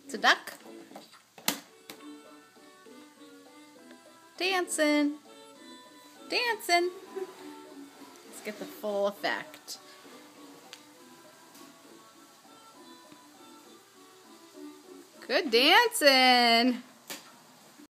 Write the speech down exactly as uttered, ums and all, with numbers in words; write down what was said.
It's a duck. Dancing. Dancing. Let's get the full effect. Good dancing.